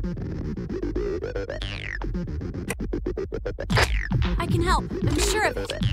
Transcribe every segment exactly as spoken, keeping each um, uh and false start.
I can help. I'm sure of it.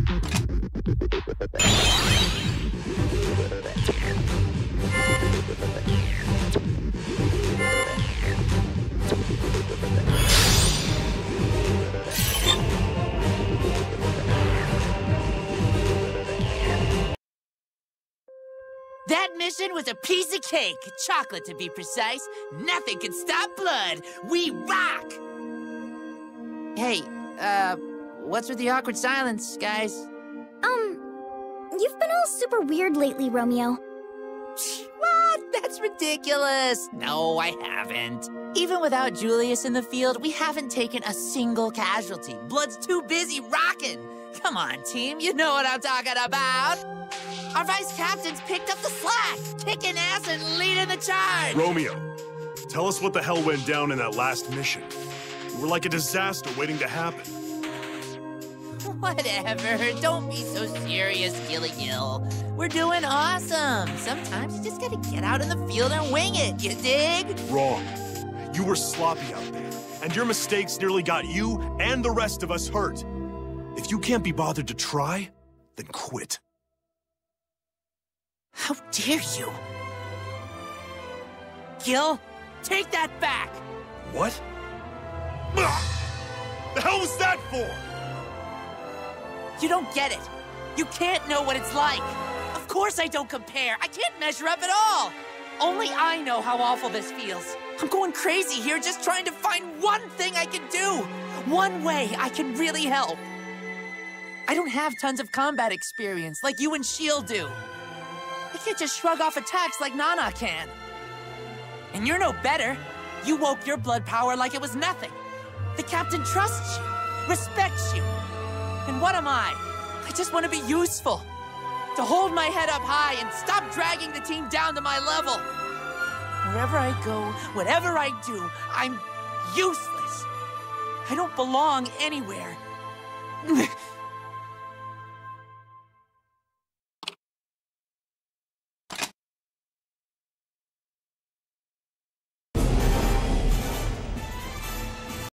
That mission was a piece of cake. Chocolate, to be precise. Nothing can stop blood. We rock! Hey, uh, what's with the awkward silence, guys? Um, you've been all super weird lately, Romeo. What? That's ridiculous. No, I haven't. Even without Julius in the field, we haven't taken a single casualty. Blood's too busy rocking. Come on, team, you know what I'm talking about. Our vice captains picked up the slack, kicking ass and leading the charge. Romeo, tell us what the hell went down in that last mission. We're like a disaster waiting to happen. Whatever, don't be so serious, Gilligill. We're doing awesome. Sometimes you just gotta get out in the field and wing it, you dig? Wrong. You were sloppy out there, and your mistakes nearly got you and the rest of us hurt. If you can't be bothered to try, then quit. How dare you? Gil, take that back! What? The hell was that for? You don't get it. You can't know what it's like. Of course I don't compare. I can't measure up at all. Only I know how awful this feels. I'm going crazy here just trying to find one thing I can do. One way I can really help. I don't have tons of combat experience like you and Shield do. I can't just shrug off attacks like Nana can. And you're no better. You woke your blood power like it was nothing. The captain trusts you, respects you. And what am I? I just want to be useful. To hold my head up high and stop dragging the team down to my level. Wherever I go, whatever I do, I'm useless. I don't belong anywhere.